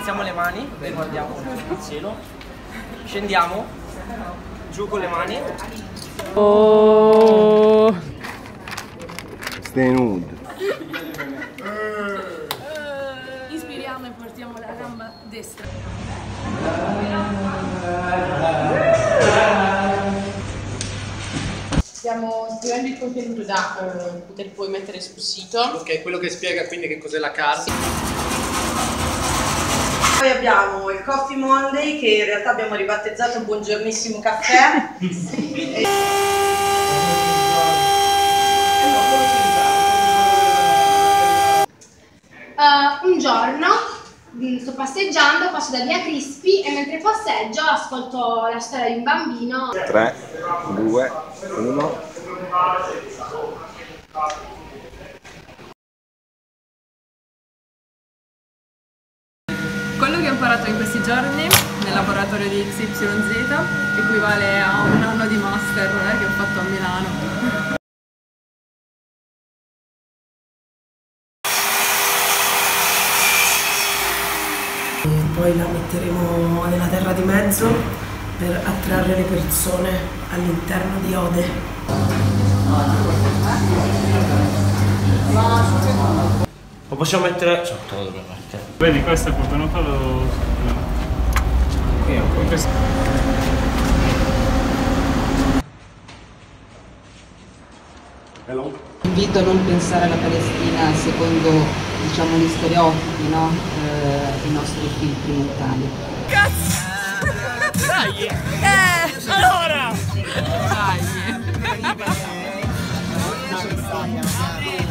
alziamo le mani, guardiamo il cielo, scendiamo, giù con le mani. Oh. Stay nude. Ispiriamo e portiamo la gamba destra. Stiamo scrivendo il contenuto da poter poi mettere sul sito. Ok, quello che spiega quindi che cos'è la carta. Poi abbiamo il Coffee Monday, che in realtà abbiamo ribattezzato Buongiornissimo Caffè. Un giorno sto passeggiando, passo da via Crispi e mentre passeggio ascolto la storia di un bambino. 3, 2, 1. Quello che ho imparato in questi giorni nel laboratorio di XYZ equivale a un anno di master che ho fatto a Milano. Poi la metteremo nella terra di mezzo per attrarre le persone all'interno di Ode. Lo possiamo mettere sotto, lo dobbiamo mettere. Vedi, questo è appunto non farlo. Invito a non pensare alla Palestina secondo, diciamo, gli stereotipi, no? I nostri filtri mentali. Cazzo! Dai! Allora! Dai!